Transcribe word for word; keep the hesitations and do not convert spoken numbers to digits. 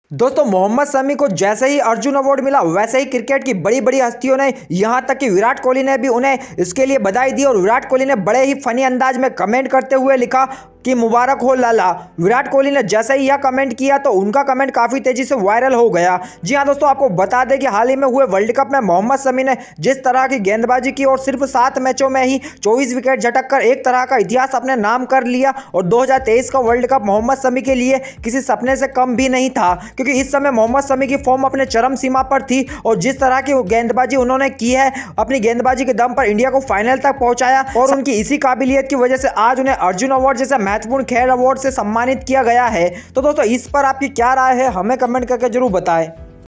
दोस्तों मोहम्मद शमी को जैसे ही अर्जुन अवार्ड मिला वैसे ही क्रिकेट की बड़ी बड़ी हस्तियों ने, यहां तक कि विराट कोहली ने भी उन्हें इसके लिए बधाई दी और विराट कोहली ने बड़े ही फनी अंदाज में कमेंट करते हुए लिखा कि मुबारक हो लाला। विराट कोहली ने जैसे ही यह कमेंट किया तो उनका कमेंट काफी तेजी से वायरल हो गया। जी हां दोस्तों, आपको बता दें कि हाल ही में हुए वर्ल्ड कप में मोहम्मद शमी ने जिस तरह की गेंदबाजी की और सिर्फ सात मैचों में ही चौबीस विकेट झटक कर एक तरह का इतिहास अपने नाम कर लिया और दो हजार तेईस का वर्ल्ड कप मोहम्मद शमी के लिए किसी सपने से कम भी नहीं था, क्योंकि इस समय मोहम्मद शमी की फॉर्म अपने चरम सीमा पर थी और जिस तरह की गेंदबाजी उन्होंने की है, अपनी गेंदबाजी के दम पर इंडिया को फाइनल तक पहुंचाया और उनकी इसी काबिलियत की वजह से आज उन्हें अर्जुन अवार्ड जैसे महत्वपूर्ण खेल अवार्ड से सम्मानित किया गया है। तो दोस्तों इस पर आपकी क्या राय है, हमें कमेंट करके जरूर बताएं।